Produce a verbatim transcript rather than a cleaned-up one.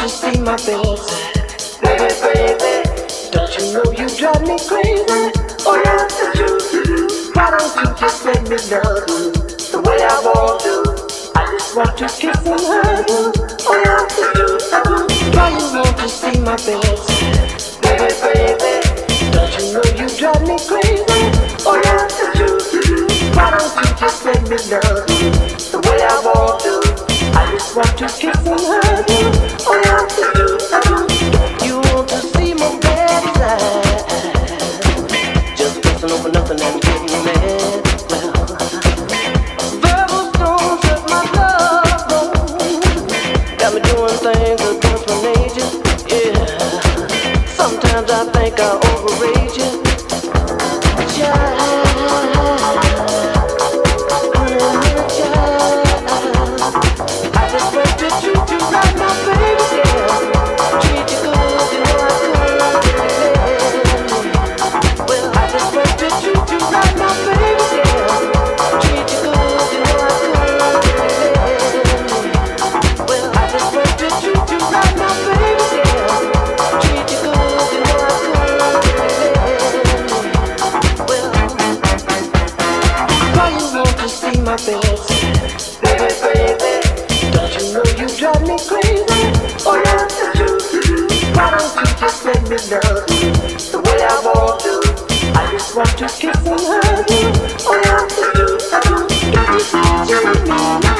to see my face. Baby, baby, don't you know you drive me crazy? Oh yeah, it's true. Why don't you just let me love you the way I want to? I just want to kiss and hug you. Oh yeah, it's true. Why you want to see my face? Baby, baby, don't you know you drive me crazy? Oh yeah, it's true. Why don't you just let me love you the way I want to? I just want to kiss and hug you. Oh yeah, it's true. You want to see my bad side? Just listen over nothing and getting mad. Well, verbal stones hurt my love. Got me doing things against my nature. Yeah. Sometimes I think I overrate you. Child, honey, child, I just want to treat you right now, baby, yeah. Treat you good, you know I could. Well, I just want to treat you right now, baby, yeah. Treat you good, you know I could. Well, I just want to treat you right now, baby, yeah. Treat you good, you know I could. Well, why you want to see my face? Baby, baby, don't you know you drive me crazy? Oh yeah, it's true. Why don't you just let me love you the way I want to? I just want to kiss and hug you. Oh yeah, it's true. I do. Give you to me.